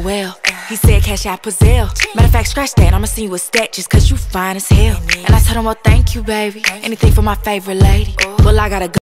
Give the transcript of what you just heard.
well. He said cash out Pazelle. Matter of fact, scratch that, I'ma see you a stat just cause you fine as hell. And I told him, well, thank you, baby. Anything for my favorite lady. Well, I gotta go.